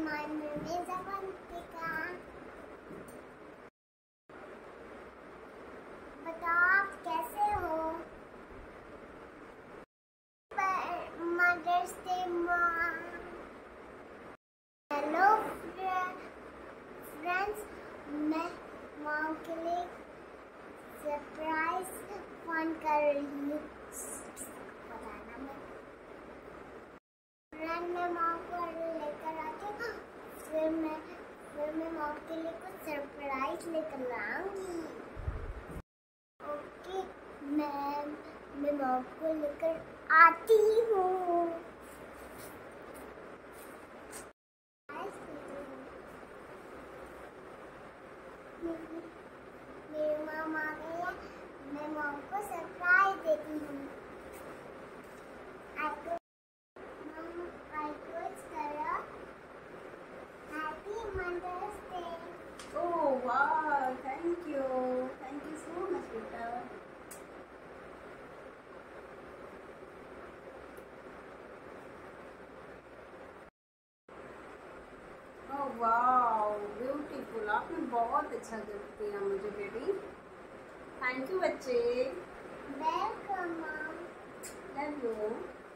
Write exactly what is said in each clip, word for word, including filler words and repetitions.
my name is Avantika. बताओ आप कैसे हो? मदर्स डे हेलो फ्रेंड्स, मैं मॉम के लिए सरप्राइज फोन कर रही हूँ। बताना मैं फ्रेंड मैं मॉम को लेकर आती हूँ, फिर मैं फिर मैं मॉम के लिए कुछ सरप्राइज लेकर आऊंगी। ओके, मैं मैं मॉम को लेकर आती हूँ। मेरी मॉम आ गई है, मैं मॉम को सरप्राइज देती हूँ। Oh wow, thank you. Thank you so much, beta. Oh wow, beautiful. आपने बहुत अच्छा गिफ्ट दिया मुझे बेटी। थैंक यू बच्चे। Welcome mom. Love you.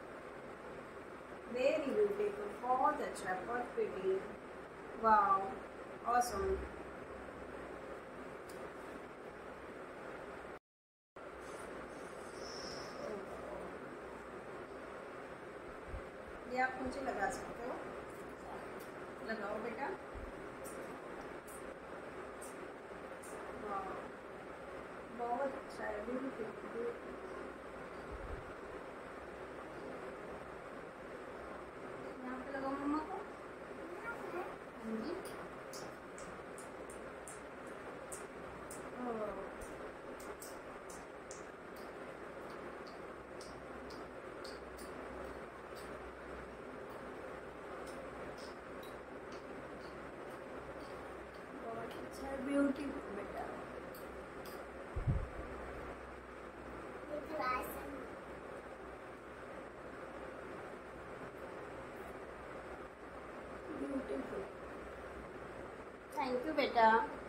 Very beautiful, बहुत अच्छा, बहुत प्रीटी। Wow, awesome. ये आप मुझे लगा सकते हो, लगाओ बेटा। वाह, बहुत अच्छा है, ब्यूटीफुल। यहाँ पे लगाओ मम्मा को। हाँ जी। ओह, ब्यूटीफुल बेटा। ब्यूटीफुल, थैंक यू बेटा।